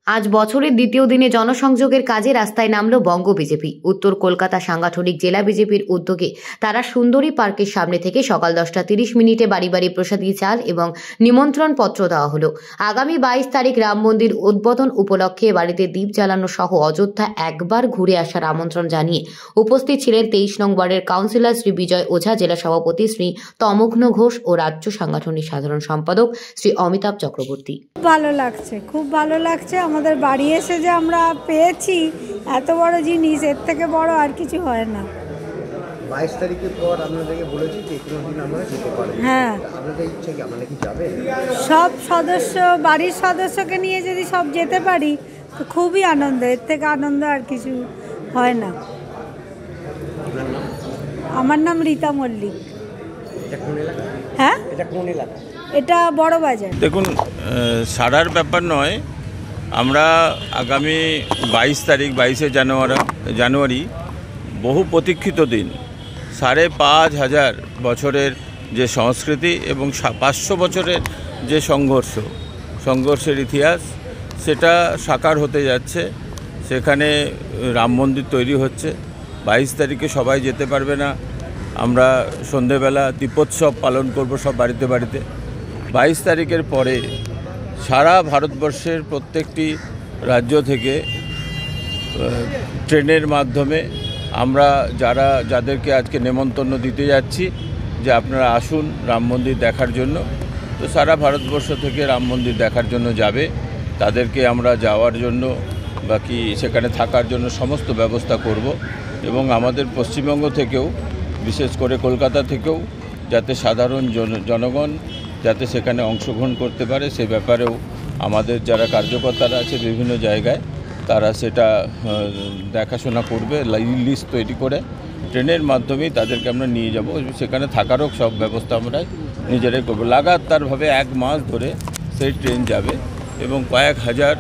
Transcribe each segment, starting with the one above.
আজ বছরের দ্বিতীয় দিনে জনসংযোগের কাজে রাস্তায় নামল বঙ্গ বিজেপি। উত্তর কলকাতা সাংগঠনিক জেলা বিজেপির উদ্যোগে তারা সুন্দরী পার্কের সামনে থেকে সকাল 10:30 বাড়ি বাড়ি প্রসাদী চাল এবং নিমন্ত্রণ পত্র দেওয়া হলো। আগামী 22 তারিখ রাম মন্দির উদ্বোধন উপলক্ষে বাড়িতে দ্বীপ জ্বালানো সহ অযোধ্যা একবার ঘুরে আসার আমন্ত্রণ জানিয়ে উপস্থিত ছিলেন 23 নং ওয়ার্ডের কাউন্সিলর শ্রী বিজয় ওঝা, জেলা সভাপতি শ্রী তমঘ্ন ঘোষ ও রাজ্য সাংগঠনিক সাধারণ সম্পাদক শ্রী অমিতাভ চক্রবর্তী। ভালো লাগছে, খুব ভালো লাগছে। আমাদের বাড়ি এসে যে আমরা পেয়েছি এত বড় জিনিস, এর থেকে বড় আর কিছু হয় না। 22 তারিখের পর আপনাদেরকে বলেছি যে কোনো দিন আমরা যেতে পারি। হ্যাঁ, আপনাদের ইচ্ছা কি আপনারা কি যাবেন? সব সদস্য, বাড়ির সদস্যকে নিয়ে যদি সব যেতে পারি তো খুবই আনন্দ, এর থেকে আনন্দ আর কিছু হয় না। আমার নাম রীতা মল্লিক। এটা কোন এলাকা? হ্যাঁ, এটা কোন এলাকা? এটা বড় বাজার। দেখুন, সারার ব্যাপার নয়। আমরা আগামী 22 তারিখ 22শে জানুয়ারি বহু প্রতীক্ষিত দিন, 5,500 বছরের যে সংস্কৃতি এবং 500 বছরের যে সংঘর্ষের ইতিহাস, সেটা সাকার হতে যাচ্ছে। সেখানে রাম মন্দির তৈরি হচ্ছে। 22 তারিখে সবাই যেতে পারবে না। আমরা সন্ধেবেলা দীপোৎসব পালন করব সব বাড়িতে বাড়িতে। 22 তারিখের পরে সারা ভারতবর্ষের প্রত্যেকটি রাজ্য থেকে ট্রেনের মাধ্যমে আমরা যাদেরকে আজকে নেমন্তন্ন দিতে যাচ্ছি যে আপনারা আসুন রাম মন্দির দেখার জন্য, তো সারা ভারতবর্ষ থেকে রাম মন্দির দেখার জন্য যাবে। তাদেরকে আমরা যাওয়ার জন্য বাকি সেখানে থাকার জন্য সমস্ত ব্যবস্থা করব এবং আমাদের পশ্চিমবঙ্গ থেকেও, বিশেষ করে কলকাতা থেকেও যাতে সাধারণ জনগণ যাতে সেখানে অংশগ্রহণ করতে পারে সে ব্যাপারেও আমাদের যারা কার্যকর্তারা আছে বিভিন্ন জায়গায় তারা সেটা দেখাশোনা করবে। লিস্ট তৈরি করে ট্রেনের মাধ্যমেই তাদেরকে আমরা নিয়ে যাব। সেখানে থাকারও সব ব্যবস্থা আমরা নিজেরাই করব। লাগাতারভাবে 1 মাস ধরে সেই ট্রেন যাবে এবং কয়েক হাজার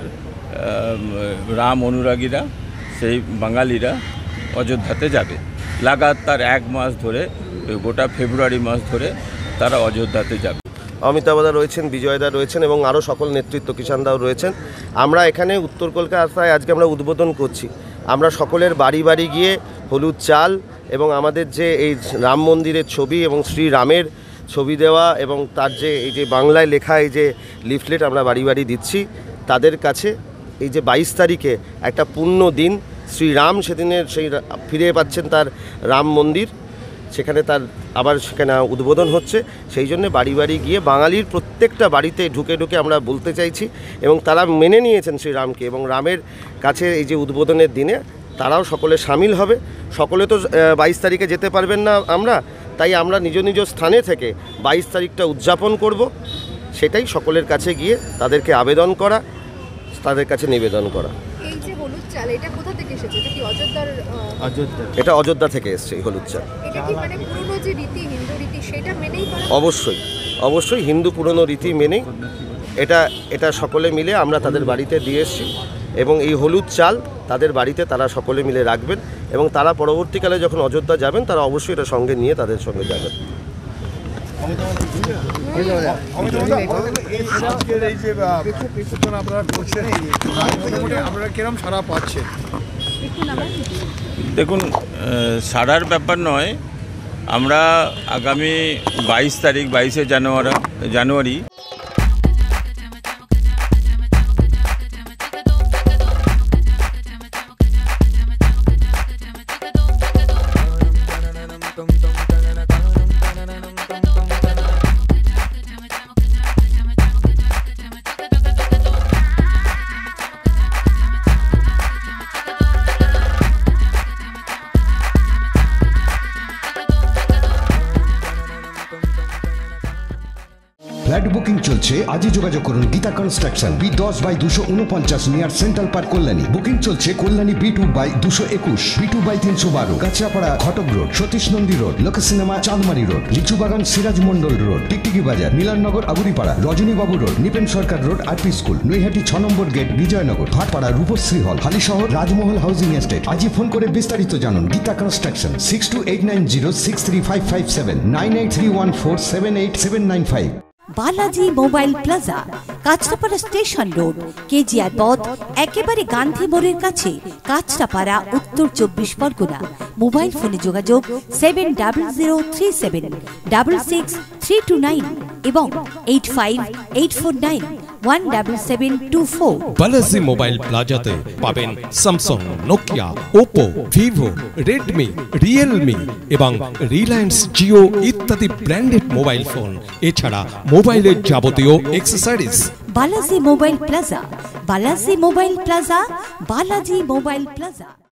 রাম অনুরাগীরা, সেই বাঙালিরা অযোধ্যাতে যাবে। লাগাতার 1 মাস ধরে, গোটা ফেব্রুয়ারি মাস ধরে তারা অযোধ্যাতে যাবে। অমিতাভদা রয়েছেন, বিজয়দা রয়েছেন এবং আরও সকল নেতৃত্ব, কিষানদাও রয়েছেন। আমরা এখানে উত্তর কলকাতায় আজকে আমরা উদ্বোধন করছি। আমরা সকলের বাড়ি বাড়ি গিয়ে হলুদ চাল এবং আমাদের যে এই রাম মন্দিরের ছবি এবং শ্রীরামের ছবি দেওয়া এবং তার যে এই যে বাংলায় লেখা এই যে লিফলেট আমরা বাড়ি বাড়ি দিচ্ছি তাদের কাছে। এই যে 22 তারিখে একটা পূর্ণ দিন, শ্রীরাম সেদিনের সেই ফিরে পাচ্ছেন তার রাম মন্দির, সেখানে তার আবার সেখানে উদ্বোধন হচ্ছে। সেই জন্য বাড়ি বাড়ি গিয়ে বাঙালির প্রত্যেকটা বাড়িতে ঢুকে ঢুকে আমরা বলতে চাইছি এবং তারা মেনে নিয়েছেন শ্রীরামকে এবং রামের কাছে এই যে উদ্বোধনের দিনে তারাও সকলে সামিল হবে। সকলে তো 22 তারিখে যেতে পারবেন না আমরা, তাই আমরা নিজ নিজ স্থানে থেকে 22 তারিখটা উদযাপন করব। সেটাই সকলের কাছে গিয়ে তাদেরকে আবেদন করা, তাদের কাছে নিবেদন করা। এই যে হলুদ চাল, এটা কোথা থেকে এসেছে? এটা কি অযোধ্যার? এটা অযোধ্যা থেকে এসেছে এই হলুদ চাল। এটা কি মানে পুরনো যে রীতি, হিন্দু রীতি, সেটা মেনেই? অবশ্যই হিন্দু পুরনো রীতি মেনেই এটা সকলে মিলে আমরা তাদের বাড়িতে দিয়ে এসেছি এবং এই হলুদ চাল তাদের বাড়িতে তারা সকলে মিলে রাখবেন এবং তারা পরবর্তীকালে যখন অযোধ্যা যাবেন তারা অবশ্যই এটা সঙ্গে নিয়ে তাদের সঙ্গে যাবেন। দেখুন, সারার ব্যাপার নয়। আমরা আগামী 22 তারিখ 22শে জানুয়ারি ফ্ল্যাট বুকিং চলছে, আজই যোগাযোগ করুন Geeta construction, B10/249 near central park, Kalyani. Booking চলছে Kalyani B2/221, B2/312, Kanchrapara Ghatak road, Satish Nandi road, Lok cinema Chandmari road, Lichubagan Siraj Mondal road, Tiktiki Bazar, Milannagar Aguripara, Rajanibabu road, Nipen Sarkar road, RP school, Naihati 6 number gate, Bijoynagar, Bhatpara, Rupashree hall, Halisahar, Rajmahal housing estate. আজই ফোন করে বিস্তারিত জানুন। Geeta construction, 6289063557, 9831478795। Balaji mobile plaza Kanchrapara station road, KGR পথ, একেবারে গান্ধী মোড়ের কাছে, কাঁচরাপাড়া, উত্তর 24 পরগনা। মোবাইল ফোনে যোগাযোগ 7003766329 এবং 8584917724। বালাজি মোবাইল প্লাজাতে পাবেন Samsung, Nokia, Oppo, Vivo, Redmi, Realme এবং রিলায়েন্স জিও ইত্যাদি ব্র্যান্ডেড মোবাইল ফোন, এছাড়া মোবাইলের যাবতীয় accessories. Balaji mobile plaza, Balaji mobile plaza, Balaji mobile plaza.